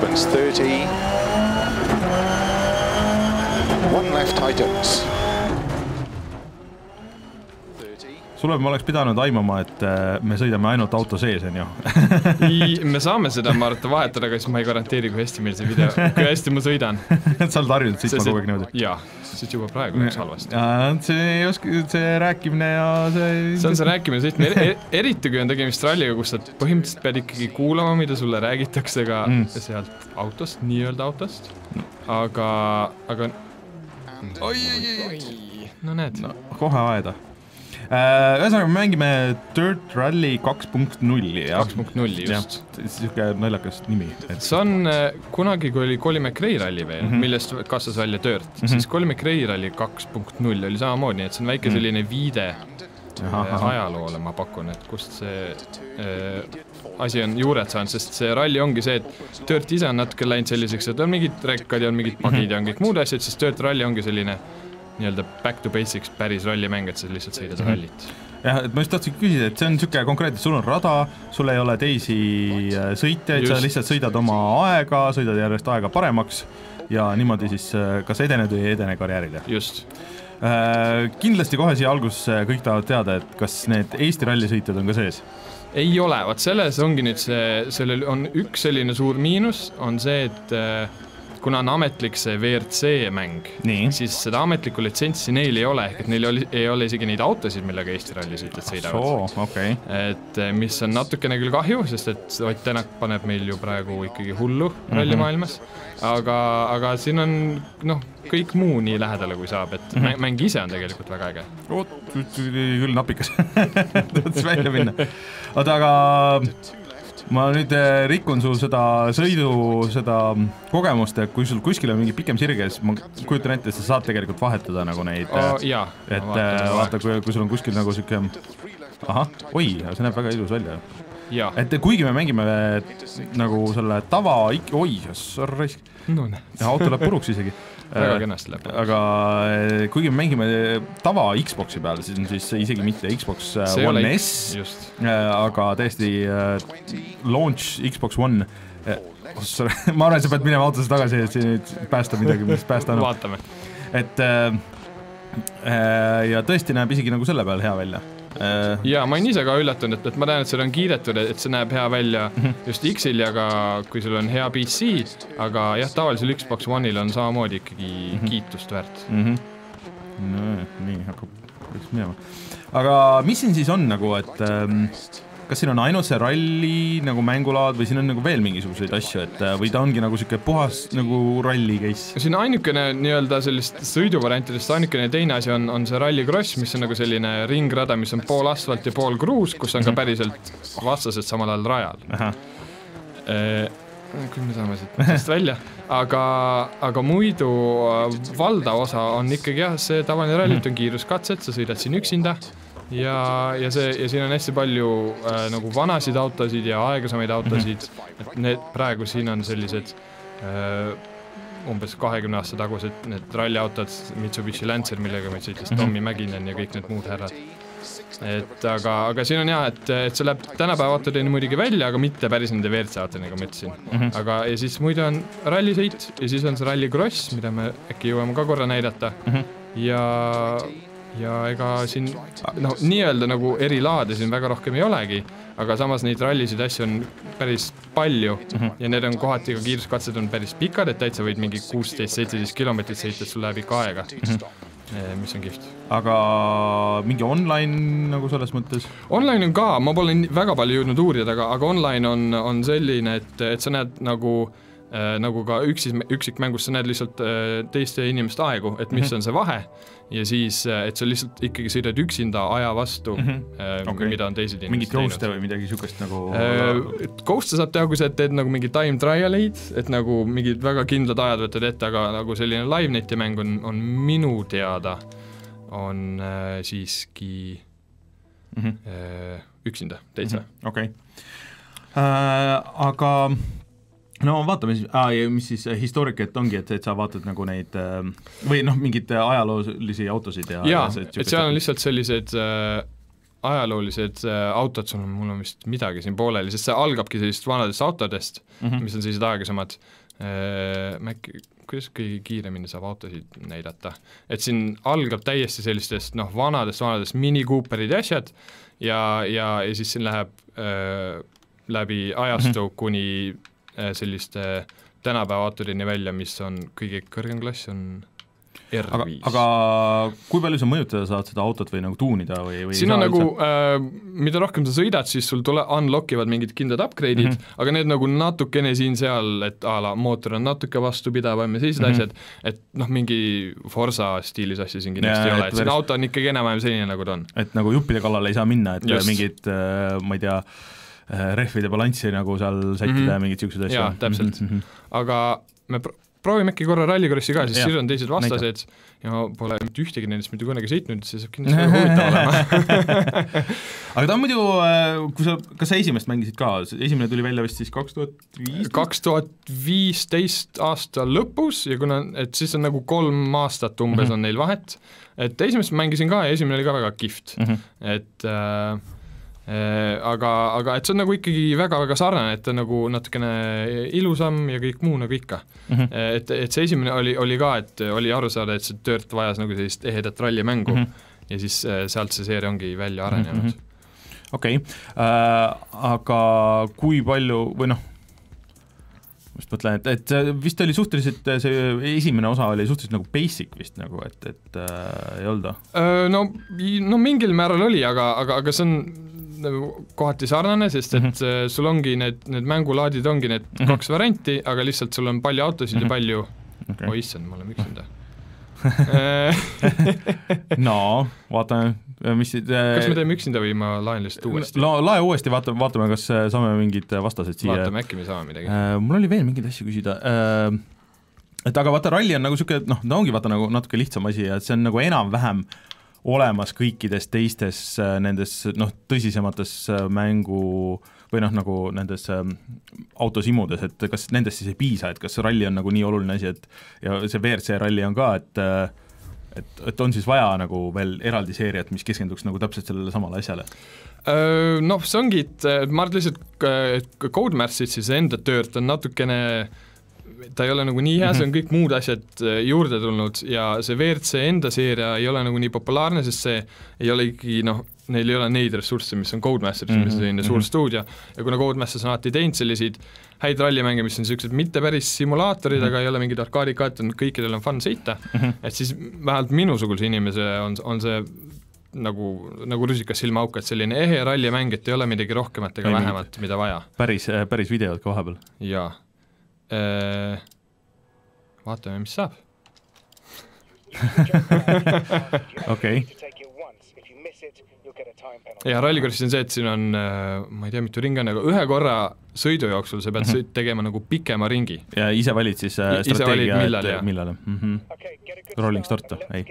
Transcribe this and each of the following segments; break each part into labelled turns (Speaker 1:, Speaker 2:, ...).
Speaker 1: sequence 30. One left tightens.
Speaker 2: Sulle ma oleks pidanud aimama, et me sõidame ainult auto sees, on ju?
Speaker 3: Me saame seda, ma arvan, vahetada, aga siis ma ei garanteeri, kui hästi meil see video, kui hästi ma sõidan.
Speaker 2: Sa oled harjunud sõitma kogu aeg niimoodi?
Speaker 3: Jaa, siis juba praegu oleks halvasti.
Speaker 2: See rääkimine ja
Speaker 3: see on see rääkimine sõitmine, eriti kui on tegemist ralliga, kus sa põhimõtteliselt pead ikkagi kuulama, mida sulle räägitakse ka sealt autost, nii-öelda autost, aga no näed.
Speaker 2: Kohe aeda. Ühesõnaga, me mängime Dirt Rally 2.0
Speaker 3: 2.0 just.
Speaker 2: Siuke naljakas nimi.
Speaker 3: See on kunagi, kui oli Colin McRae ralli veel, millest kasvas välja Dirt, siis Colin McRae ralli 2.0 oli samamoodi, nii et see on väike selline viide ajaloole, ma pakun, et kust see asi on juured saanud, sest see ralli ongi see, et Dirt ise on natuke läinud selliseks, et on mingid rekkad ja on mingid pagid ja on kõik muud asjad, sest Dirt ralli ongi selline nii-öelda back to basics päris rallimäng, et sa lihtsalt sõidad rallit.
Speaker 2: Jah, et ma just tahtsin küsida, et see on siuke konkreetselt, sul on rada, sul ei ole teisi sõitjaid, sa lihtsalt sõidad oma aega, sõidad järjest aega paremaks ja niimoodi siis kas edened või ei edene karjäärile.
Speaker 3: Just.
Speaker 2: Kindlasti kohe siia alguses kõik tahavad teada, et kas need Eesti rallisõitjad on ka sees?
Speaker 3: Ei ole, vaat selles ongi nüüd sellel on üks selline suur miinus, on see, et kuna on ametlik see WRC mäng, siis seda ametlikku litsentsi neil ei ole, ehk et neil ei ole isegi neid autosid, millega Eesti rallisõitjad sõidavad.
Speaker 2: Okay.
Speaker 3: Et mis on natukene küll kahju, sest et Ott Tänak paneb meil ju praegu ikkagi hullu rallimaailmas, aga siin on kõik muu nii lähedale kui saab, et mäng ise on tegelikult väga äge.
Speaker 2: Küll napikas, tõotas välja minna. Aga ma nüüd rikun sul seda kogemust, et kui sul kuskil on mingi pikem sirge, siis ma kujutan ette, et sa saad tegelikult vahetada nagu neid. Et vaata, kui sul on kuskil nagu siuke see näeb väga ilus välja. Et kuigi me mängime nagu selle tava, auto läheb puruks isegi.
Speaker 3: Väga kenasti läheb.
Speaker 2: Aga kuigi me mängime tava Xboxi peal, siis on siis isegi mitte Xbox One S, aga täiesti launch Xbox One. Ma arvan, et sa pead minema autosse tagasi, et päästa midagi, mis päästa annab.
Speaker 3: Vaatame.
Speaker 2: Ja tõesti näeb isegi nagu selle peal hea välja.
Speaker 3: Ja ma olen ise ka üllatunud, et ma tean, et seal on kiidetud, et see näeb hea välja just X-il ja ka kui sul on hea PC, aga jah, tavalisel Xbox One'il on samamoodi ikkagi kiitust väärt.
Speaker 2: Nii, hakkab minema. Aga mis siin siis on nagu, et kas siin on ainult see ralli nagu mängulaad või siin on nagu veel mingisuguseid asju, et või ta ongi nagu siuke puhas nagu ralli case?
Speaker 3: Siin ainukene nii-öelda sellist sõiduvariantidest ainukene teine asi on see rallycross, mis on nagu selline ringrada, mis on pool asfalt ja pool kruus, kus on ka päriselt vastased samal ajal rajal. Kui me saame siit välja. Aga muidu valdav osa on ikkagi see tavaline rallit on kiiruskatset, sa sõidad siin üksinda ja siin on hästi palju nagu vanasid autosid ja aeglasemaid autosid, et need praegu siin on sellised umbes 20 aasta tagused need ralliautod, Mitsubishi Lancer, millega meid sõitis Tommy Mäkinen ja kõik need muud härrad. Aga siin on et see läheb tänapäeva autodeni muidugi välja, aga mitte päris nende WRC autodeni, nagu ma ütlesin. Aga ja siis muidu on rallisõit ja siis on see rallycross, mida me äkki jõuame ka korra näidata. Ja ega siin nii-öelda nagu erilaade siin väga rohkem ei olegi, aga samas neid rallisid asju on päris palju ja need on kohati ka kiiruskatsed on päris pikad, et täitsa võid mingi 16-17 kilomeetrit sõita, et sul läheb ikka aega, mis on kihvt.
Speaker 2: Aga mingi online nagu selles mõttes?
Speaker 3: Online on ka, ma pole väga palju jõudnud uurida, aga online on selline, et sa näed nagu ka üksikmängus sa näed lihtsalt teiste inimeste aegu, et mis on see vahe ja siis, et sa lihtsalt ikkagi sõidad üksinda aja vastu, mida on teised inimesed
Speaker 2: mingit ghoste või midagi sukest nagu
Speaker 3: ghoste saab teha, kui sa teed nagu mingi time trialeid, et nagu mingid väga kindlad ajad võtad ette, aga nagu selline live-neti mäng on minu teada on siiski üksinda täitsa.
Speaker 2: Okei. Aga no vaatame siis, mis siis historiket ongi, et sa vaatad nagu neid või mingid ajaloolisi autosid
Speaker 3: ja et seal on lihtsalt sellised ajaloolised autod, mul on vist midagi siin pooleli, sest see algabki sellist vanadest autodest, mis on sellised aegasemad, kuidas kõige kiiremini saab autosid näidata, et siin algab täiesti sellistest vanadest Mini Cooperid ja asjad ja siis siin läheb läbi ajastu kuni selliste tänapäeva autodeni välja, mis on kõige kõrgem klass, on R5.
Speaker 2: Aga kui palju sa mõjutada saad seda autot või nagu tuunida või
Speaker 3: siin on nagu, mida rohkem sa sõidad, siis sul unlockivad mingid kindlad upgrade'id, aga need nagu natukene siin-seal, et mootor on natuke vastupidavam ja sellised asjad, et mingi Forza stiilis asja siin kindlasti ei ole, et siin auto on ikkagi enam-vähem selline, nagu ta on.
Speaker 2: Et nagu juppide kallale ei saa minna, et just. Mingid, ma ei tea, rehvide balanssi nagu seal sättida ja mingid siuksed asja.
Speaker 3: Jaa, täpselt. Aga me proovime äkki korra rallikorrissi ka, siis siin on teised vastased ja pole mitte ühtegi nendest mitte kunagi sõitnud, see saab kindlasti väga huvitav olema.
Speaker 2: Aga ta on muidu, kas sa esimest mängisid ka? Esimene tuli välja vist siis 2015?
Speaker 3: 2015 aasta lõpus ja kuna, et siis on nagu 3 aastat umbes on neil vahet, et esimest mängisin ka ja esimene oli ka väga kihvt, et aga et see on nagu ikkagi väga-väga sarnane, et ta nagu natukene ilusam ja kõik muu nagu ikka. Et see esimene oli ka, et oli aru saada, et see Dirt vajas nagu sellist ehedat rallimängu ja siis sealt see seeria ongi välja arenenud.
Speaker 2: Okei, aga kui palju, või just mõtlen, et vist oli suhteliselt, see esimene osa oli suhteliselt nagu basic vist nagu, et ei olda?
Speaker 3: No mingil määral oli, aga see on kohati sarnane, sest et sul ongi need mängulaadid ongi need 2 varianti, aga lihtsalt sul on palju autosid ja palju issand, ma olen üksinda.
Speaker 2: No, vaatame, mis
Speaker 3: kas me teeme üksinda või ma laen lihtsalt uuesti?
Speaker 2: Lae uuesti, vaatame, kas saame mingid vastased siia.
Speaker 3: Vaatame, äkki me saame midagi.
Speaker 2: Mul oli veel mingid asju küsida. Et aga vaata, ralli on nagu siuke, ta ongi vaata nagu natuke lihtsam asi ja see on nagu enam-vähem olemas kõikides teistes nendes tõsisemates mängu või nagu nendes autosimudes, et kas nendest siis ei piisa, et kas ralli on nagu nii oluline asi, et ja see WRC ralli on ka, et on siis vaja nagu veel eraldi seeriat, mis keskenduks nagu täpselt sellele samale asjale?
Speaker 3: See ongi, et ma arvan lihtsalt Codemaster'id siis enda Dirt on natukene ta ei ole nagu nii hea, see on kõik muud asjad juurde tulnud ja see WRC enda seeria ei ole nagu nii populaarne, sest see ei ole ikkagi, neil ei ole neid ressursse, mis on Codemasters, mis on selline suur stuudio ja kuna Codemasters on alati teinud selliseid häid rallimänge, mis on sellised mitte päris simulaatorid, aga ei ole mingid arkaadikaat, kõikidel on fun sõita, et siis vähemalt minusuguse inimese on see nagu rusikas silmaauk, et selline ehe rallimäng, et ei ole midagi rohkemat ega vähemat, mida vaja.
Speaker 2: Päris videod ka vahepeal?
Speaker 3: Jaa. Vaatame, mis saab.
Speaker 2: Okei.
Speaker 3: Ja rallikorris on see, et siin on, ma ei tea, mitu ringi on, aga ühe korra sõidu jooksul sa pead tegema nagu pikema ringi.
Speaker 2: Ja ise valid siis strateegia, millal? Rolling start, ei?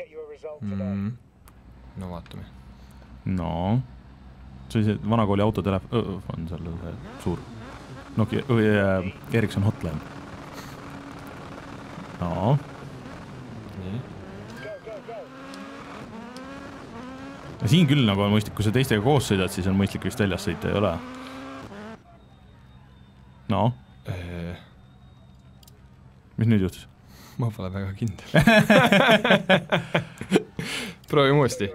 Speaker 3: No vaatame.
Speaker 2: No, see oli see vanakooli autotelefon on seal suur. Nokia, Ericsson Hotline. No.
Speaker 3: Nii.
Speaker 2: Ja siin küll nagu on mõistlik, kui sa teistega koos sõidad, siis on mõistlik vist väljas sõita, ei ole? No. Mis nüüd juhtus?
Speaker 3: Ma pole väga kindel. Proovime uuesti.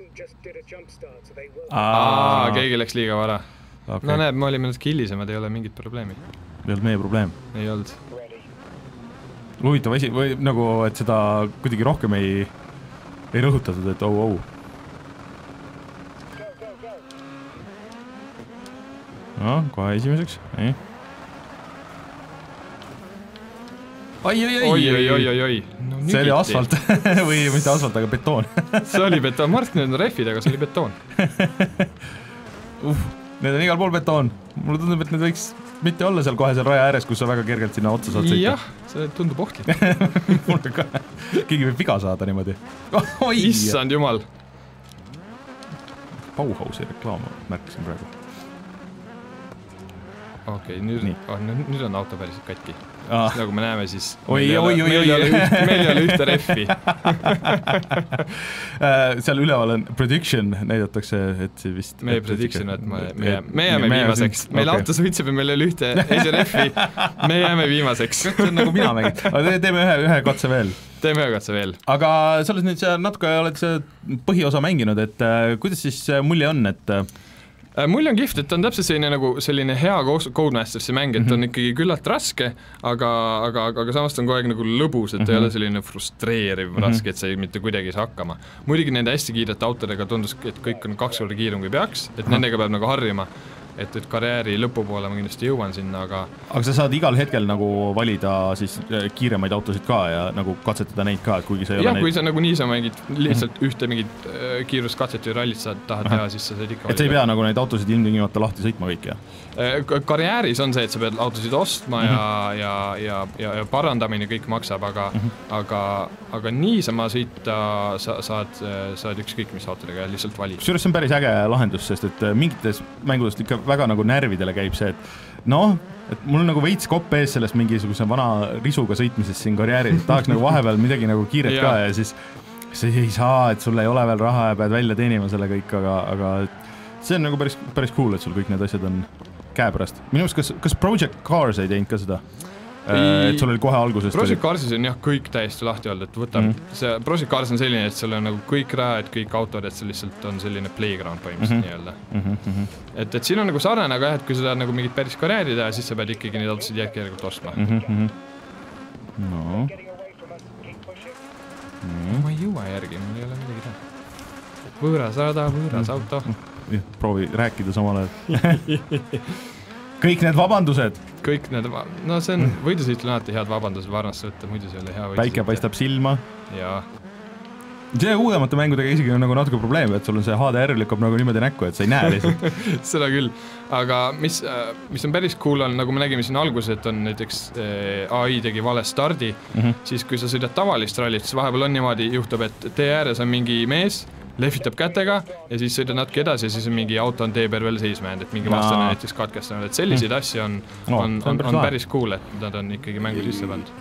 Speaker 3: Keegi läks liiga vara. Okay. No näeb, me olime natuke hilisemad, ei ole mingit probleemi.
Speaker 2: Ei olnud meie probleem?
Speaker 3: Ei olnud.
Speaker 2: Huvitav asi, või nagu, et seda kuidagi rohkem ei rõhutatud, et au. No, kohe esimeseks, ei.
Speaker 3: Oi. No,
Speaker 2: see oli asfalt või mitte asfalt, aga betoon.
Speaker 3: See oli betoon, ma arvan, et need on rehvid, aga see oli betoon.
Speaker 2: Need on igal pool betoon. Mulle tundub, et need võiks mitte olla seal kohe seal raja ääres, kus sa väga kergelt sinna otsa saad sõita.
Speaker 3: Jah, see tundub ohtlik.
Speaker 2: Mulle ka. Keegi võib viga saada niimoodi.
Speaker 3: Issand jumal.
Speaker 2: Bauhausi reklaam märkisin praegu.
Speaker 3: okei, nüüd on auto päriselt katki. Nagu me näeme, siis
Speaker 2: meil
Speaker 3: ei ole ühte reffi.
Speaker 2: Seal üleval on prediction, näidatakse, et see vist...
Speaker 3: Meie prediction, et me jääme viimaseks. Meil auto suitseb ja meil ei ole ühte reffi. Me jääme viimaseks.
Speaker 2: See on nagu mina mängid. Aga teeme ühe katse veel. Aga selles nüüd natuke oled põhiosa mänginud, et kuidas siis mulje on, et...
Speaker 3: Mulje on kihvt, et on täpselt selline hea Codemastersi mäng, et on ikkagi küllalt raske, aga samast on kogu aeg nagu lõbus, et ei ole selline frustreeriv raske, et sa mitte kuidagi ei saa hakkama. Muidugi nende hästi kiirete autodega tundus, et kõik on 2 korda kiirem kui peaks, et nendega peab nagu harjuma, et karjääri lõpupoole ma kindlasti jõuan sinna, aga
Speaker 2: sa saad igal hetkel nagu valida siis kiiremaid autosid ka ja nagu katsetada neid ka, et kuigi sa ei ole neid...
Speaker 3: kui sa nagu nii sa mängid lihtsalt ühte mingit kiiruskatset või rallit sa tahad teha, siis sa saad ikka
Speaker 2: valida. Et sa ei pea nagu neid autosid ilmtingimata lahti sõitma kõik, jah?
Speaker 3: Karjääris on see, et sa pead autosid ostma ja parandamine kõik maksab, aga niisama sõita saad ükskõik mis autodega lihtsalt valida.
Speaker 2: Kusjuures see on päris äge lahendus, sest et mingites mängudest ikka väga nagu närvidele käib see, et et mul on nagu veits kopp ees sellest mingisuguse vana risuga sõitmisest siin karjääris, et tahaks nagu vahepeal midagi nagu kiiret ka ja siis ei saa, et sul ei ole veel raha ja pead välja teenima selle kõik, aga see on nagu päris cool, et sul kõik need asjad on käepärast. Minu arust, kas Project Cars ei teinud ka seda? Et sul oli kohe algusest...
Speaker 3: Project Carsis on jah kõik täiesti lahti olnud, et võtab see Project Cars on selline, et sul on nagu kõik rajad, kõik autod, et see lihtsalt on selline playground põhimõtteliselt nii-öelda. Et siin on nagu sarnane, aga et kui sa tahad nagu mingit päris karjääri teha, siis sa pead ikkagi neid autosid järelikult ostma.
Speaker 2: No.
Speaker 3: Ma ei jõua järgi, mul ei ole midagi teha. Võõras auto.
Speaker 2: Proovi rääkida samal ajal. Kõik need vabandused.
Speaker 3: See on võidusõitul alati head vabandused varnast võtta, muidu see oli hea võidusõit.
Speaker 2: Päike paistab silma.
Speaker 3: Jaa.
Speaker 2: See uuemate mängudega isegi on nagu natuke probleem, et sul on see HDR lükkab nagu niimoodi näkku, et sa ei näe lihtsalt.
Speaker 3: Seda küll. Aga mis on päris cool on, nagu me nägime siin alguses, et on näiteks AI tegi vale stardi, siis kui sa sõidad tavalist rallit, siis vahepeal on niimoodi juhtub, et tee ääres on mingi mees, lehvitab kätega ja siis sõidad natuke edasi ja siis on mingi auto on tee peal veel seisma jäänud, et mingi vastane näiteks katkestanud, et selliseid asju on päris cool, et nad on ikkagi mängu sisse pandud.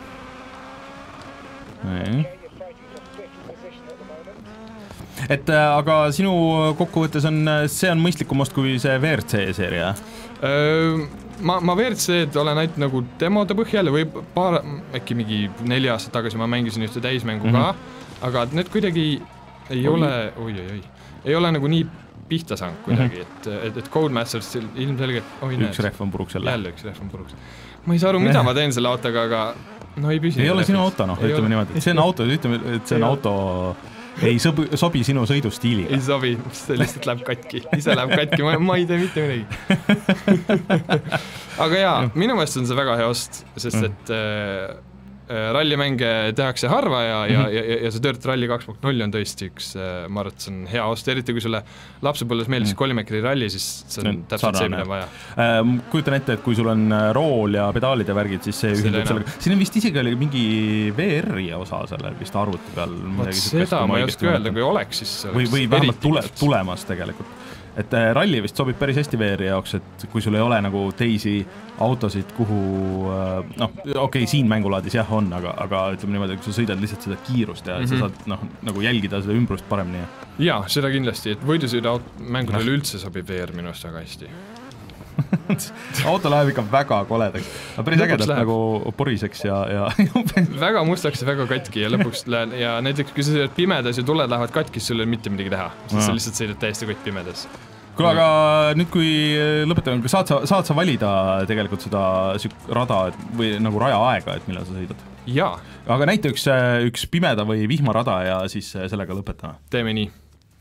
Speaker 2: Et aga sinu kokkuvõttes see on mõistlikumast kui see WRC seeria?
Speaker 3: Ma WRC-d olen ainult nagu demode põhjal ja või äkki mingi 4 aastat tagasi ma mängisin ühte täismängu ka, aga need kuidagi ei ole nagu nii pihta saanud kuidagi, et Codemasters ilmselgelt
Speaker 2: üks rehv on puruks jälle.
Speaker 3: Jälle üks rehv on puruks. Ma ei saa aru, mida ma teen selle autoga, aga ei püsi.
Speaker 2: Ei ole sinu auto, ütleme niimoodi. See on auto, ütleme, et see on auto ei sobi sinu sõidustiiliga.
Speaker 3: Ei sobi, see lihtsalt läheb katki. Ise läheb katki, ma ei tee mitte midagi. Aga jaa, minu meelest on see väga hea ost, sest et rallimänge tehakse harva ja see Dirt Rally 2.0 on tõesti üks, ma arvan, et see on hea ost, eriti kui sulle lapsepõlves meeldis Collimackeri ralli, siis see on täpselt see, mida vaja.
Speaker 2: Kujutan ette, et kui sul on rool ja pedaalid ja värgid, siis see ühildub sellega. Siin on vist isegi oli mingi VR-i osa selle vist arvuti peal.
Speaker 3: Seda ma ei oska öelda, kui oleks, siis
Speaker 2: või vähemalt tulemas tegelikult. Et ralli vist sobib päris hästi VR-i jaoks, et kui sul ei ole nagu teisi autosid, kuhu siin mängulaadis jah on, aga ütleme niimoodi, kui sa sõidad lihtsalt seda kiirust ja sa saad nagu jälgida seda ümbrust paremini.
Speaker 3: Jaa, seda kindlasti, et võidusõida mängudele üldse sobib VR minust väga hästi.
Speaker 2: Auto läheb ikka väga koledaks. Päris ägedalt nagu poriseks ja
Speaker 3: väga mustaks ja väga katki ja lõpuks ja näiteks kui sa sõidad pimedas ja tuled lähevad katki, sul ei ole mitte midagi teha. Sa lihtsalt sõidad täiesti kott pimedas.
Speaker 2: Kuule, aga nüüd kui lõpetame, saad sa valida tegelikult seda rada või nagu raja aega, et millal sa sõidad?
Speaker 3: Jaa.
Speaker 2: Aga näite üks pimeda või vihmarada ja siis sellega lõpetame.
Speaker 3: Teeme nii.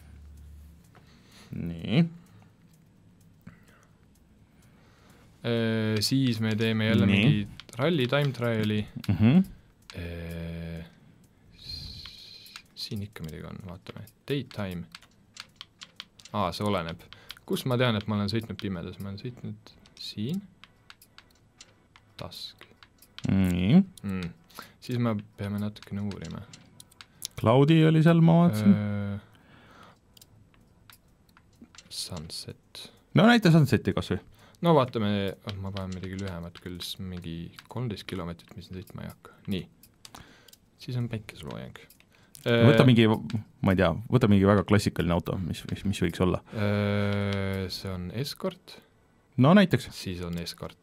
Speaker 2: Nii.
Speaker 3: Siis me teeme jälle mingi ralli time triali. Siin ikka midagi on, vaatame. Daytime. See oleneb. Kus ma tean, et ma olen sõitnud pimedas? Ma olen sõitnud siin. Task.
Speaker 2: Nii.
Speaker 3: Siis me peame natukene uurima.
Speaker 2: Cloudi oli seal, ma vaatasin.
Speaker 3: Sunset.
Speaker 2: No näita Sunseti kas või.
Speaker 3: no vaatame, ma panen midagi lühemat küll, mingi 13 kilomeetrit, mis sõitma ei hakka. Nii, siis on päikeseloojang.
Speaker 2: Võta mingi, ma ei tea, võta mingi väga klassikaline auto, mis võiks olla?
Speaker 3: See on Escort.
Speaker 2: No näiteks.
Speaker 3: Siis on Escort.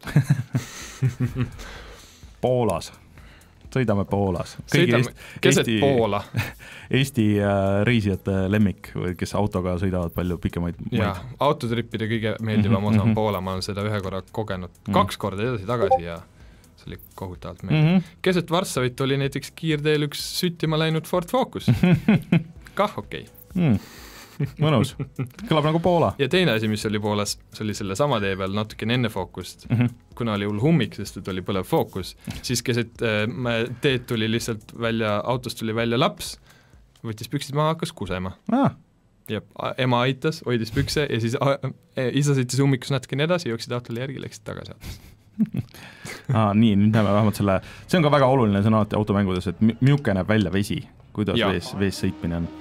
Speaker 2: Poolas. Sõidame Poolas.
Speaker 3: Sõidame keset Poola.
Speaker 2: Eesti reisijate lemmik, kes autoga sõidavad palju pikemaid maid.
Speaker 3: Ja, autotrippide kõige meeldivam osa on Poola, ma olen seda ühe korra kogenud 2 korda edasi-tagasi ja see oli kohutavalt meeldiv. Keset Varssavit oli näiteks kiirteel üks süttima läinud Ford Focus. Kah okei.
Speaker 2: Mõnus. Kõlab nagu Poola.
Speaker 3: Ja teine asi, mis oli Poolas, see oli selle sama tee peal natuke enne Focust. Kuna oli hull hummik, sest et oli põlev Focus, siis keset teed tuli lihtsalt välja, autost tuli välja laps, võttis püksid maha, hakkas kusema. Ja ema aitas, hoidis pükse ja siis isa sõitis ummikus natuke edasi, jooksid autole järgi, läksid tagasi autost.
Speaker 2: Nii, nüüd näeme vähemalt selle, see on ka väga oluline sõna automängudes, et milline näeb välja vesi, kuidas vees sõitmine on.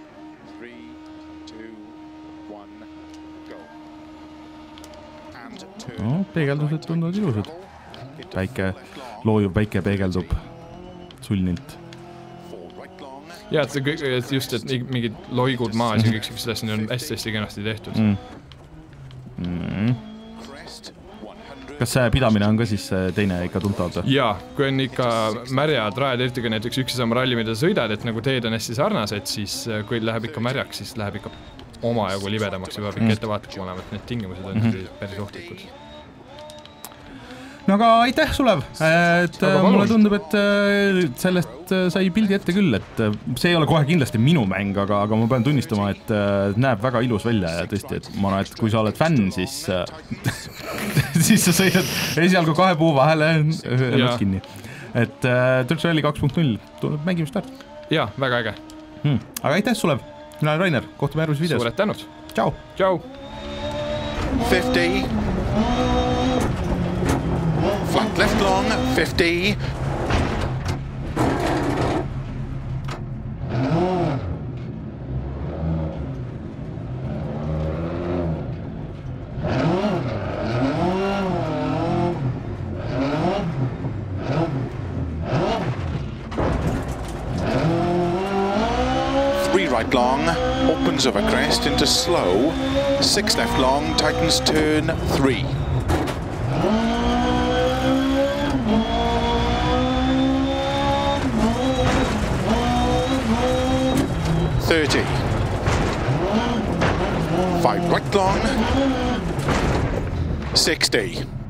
Speaker 2: No, peegeldused tunduvad ilusad. Loojuv päike peegeldub sulnilt.
Speaker 3: Ja, et just, et mingid loigud maas ja kõik sellised asjad on hästi kenasti tehtud.
Speaker 2: Kas see pidamine on ka siis teine ikka tuntavalt?
Speaker 3: Jaa, kui on ikka märjad rajad, eriti kui näiteks üks ja sama ralli, mida sõidad, et nagu teed on hästi sarnased, siis kui läheb ikka märjaks, siis läheb ikka omajagu libedamaks ja peab ikka ettevaatlikum olema, et need tingimused on päris ohtlikud. No aga aitäh, Sulev! Mulle tundub, et sellest sai pildi ette küll, et see ei ole kohe kindlasti minu mäng, aga ma pean tunnistama, et näeb väga ilus välja ja tõesti, et ma arvan, et kui sa oled fänn, siis siis sa sõidad esialgu 2 puu vahele ennast kinni. Et Dirt Rally 2.0 tuleb mängimist väärt. Jaa, väga äge. Aga aitäh, Sulev! Mina olen Rainer, kohtume järgmises videos. Suured tänud. Tšau. Tšau.
Speaker 1: 50. Flat left long, 50. Right long, opens over crest into slow, 6 left long, tightens turn 3. .30. 5 right long, 60.